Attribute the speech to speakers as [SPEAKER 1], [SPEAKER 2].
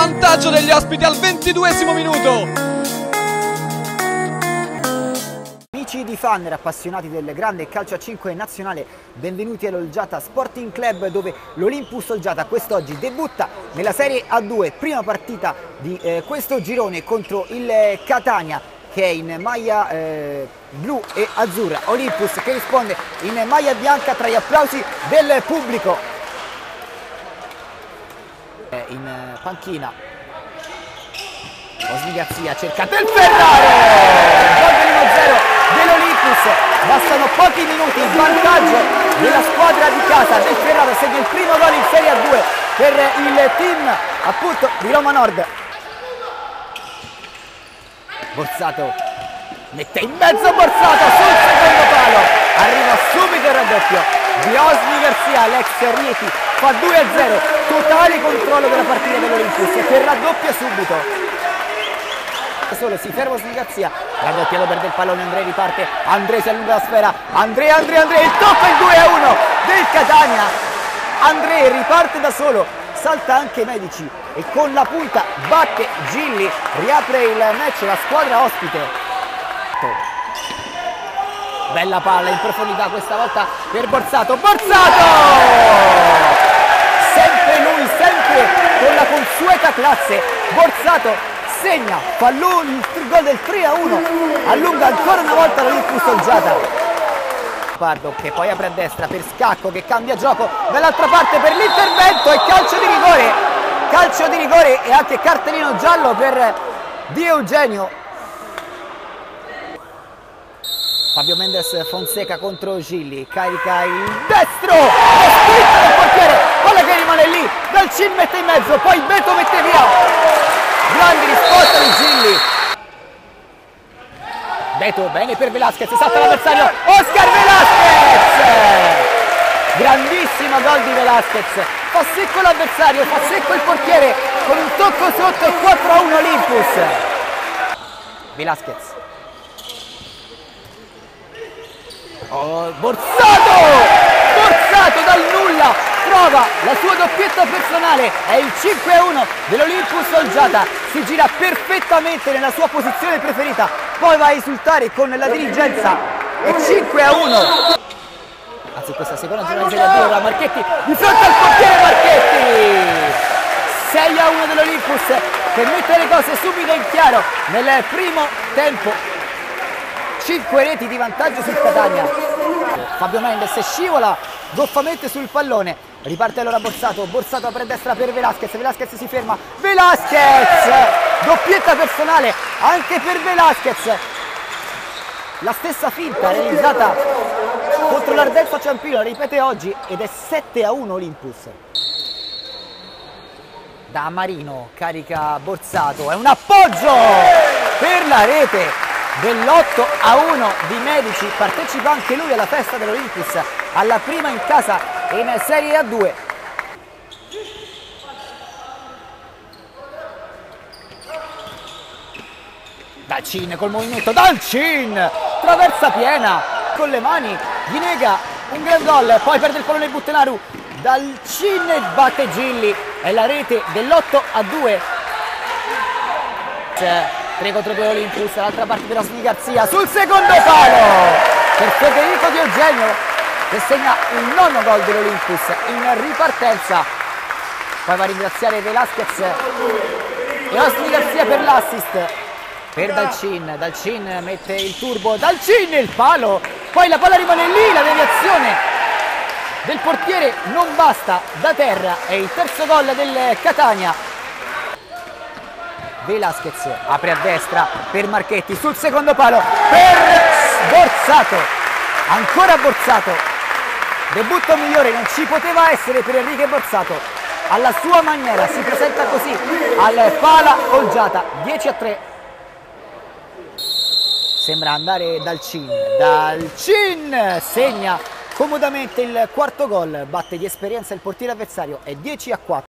[SPEAKER 1] vantaggio degli ospiti al 22esimo minuto.
[SPEAKER 2] Amici di Fanner, appassionati del grande calcio a 5 nazionale, benvenuti all'Olgiata Sporting Club, dove l'Olympus Olgiata quest'oggi debutta nella Serie A2, prima partita di questo girone contro il Catania, che è in maglia blu e azzurra. Olympus che risponde in maglia bianca tra gli applausi del pubblico. In panchina Osni Garzia cerca del Ferrari, gol dell'1-0 dell'Olympus. Bastano pochi minuti, il vantaggio della squadra di casa del Ferrara, segna il primo gol in Serie A2 per il team appunto di Roma Nord. Borsato mette in mezzo, Borsato sul secondo palo, arriva subito il raddoppio di Osni Garzia, l'ex Rieti, fa 2-0, totale controllo della partita dell'Olympus che raddoppia subito. Solo si ferma Osni Garzia, raddoppiato, perde il pallone, Andrei riparte, Andrei si allunga la sfera, Andrei, il tocco, il 2-1 del Catania. Andrei riparte da solo, salta anche Medici e con la punta batte Gilli, riapre il match la squadra ospite. Bella palla in profondità questa volta per Borsato, sempre lui, sempre con la consueta classe. Borsato segna, pallone, il gol del 3-1, allunga ancora una volta l'Olympus Olgiata. Pardo che poi apre a destra per Scacco che cambia gioco dall'altra parte per l'intervento e calcio di rigore e anche cartellino giallo per Di Eugenio. Fabio Mendes Fonseca contro Gilli, carica il destro, lo spinta del portiere, palla che rimane lì, Dalcin mette in mezzo, poi Beto mette via. Grandi risposte di Gilli. Beto bene per Velasquez, salta l'avversario, Oscar Velasquez. Grandissimo gol di Velasquez, fa secco l'avversario, fa secco il portiere con un tocco sotto e 4-1 Olympus. Velasquez. Borsato dal nulla trova la sua doppietta personale, è il 5-1 dell'Olympus Olgiata, si gira perfettamente nella sua posizione preferita, poi va a esultare con la dirigenza e 5-1. Anzi, questa seconda giornata di Serie A2 da Marchetti di fronte al portiere Marchetti. 6-1 dell'Olympus che mette le cose subito in chiaro nel primo tempo. 5 reti di vantaggio sul Catania. Fabio Mendes scivola goffamente sul pallone, riparte allora Borsato apre a destra per Velasquez si ferma, doppietta personale anche per Velasquez, la stessa finta realizzata contro l'Ardenza Ciampino, ripete oggi ed è 7-1 Olympus. Da Marino carica Borsato, è un appoggio per la rete dell'8-1 di Medici, partecipa anche lui alla festa dell'Olympus, alla prima in casa in Serie A2. Dalcin col movimento, traversa piena con le mani, gli nega un gran gol, poi perde il pallone Buttenaru, Dalcin batte Gilli, è la rete dell'8-2. 3 contro 2 Olympus, dall'altra parte per Osni Garzia sul secondo palo per Federico Di Eugenio che segna il nono gol dell'Olympus in ripartenza. Poi va a ringraziare Velasquez e Osni Garzia per l'assist per Dalcin mette il turbo, il palo, poi la palla rimane lì, la deviazione del portiere non basta, da terra è il terzo gol del Catania. Velasquez apre a destra per Marchetti sul secondo palo per Borsato, ancora Borsato, debutto migliore non ci poteva essere per Enrique Borsato, alla sua maniera si presenta così al Pala Olgiata. 10-3, sembra andare Dalcin segna comodamente il quarto gol, batte di esperienza il portiere avversario, è 10-4.